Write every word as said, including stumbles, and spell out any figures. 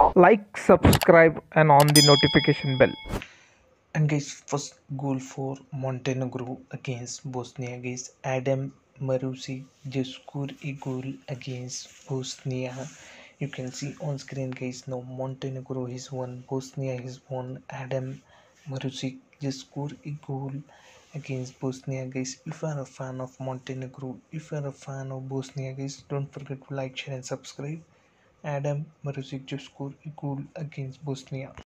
Like, subscribe, and on the notification bell. And guys, first goal for Montenegro against Bosnia. Guys, Adam Marusic just scored a goal against Bosnia. You can see on screen, guys. Now Montenegro has won, Bosnia has won. Adam Marusic just scored a goal against Bosnia, guys. If you are a fan of Montenegro, if you are a fan of Bosnia, guys, don't forget to like, share, and subscribe. Adam Marusic just scored a goal against Bosnia.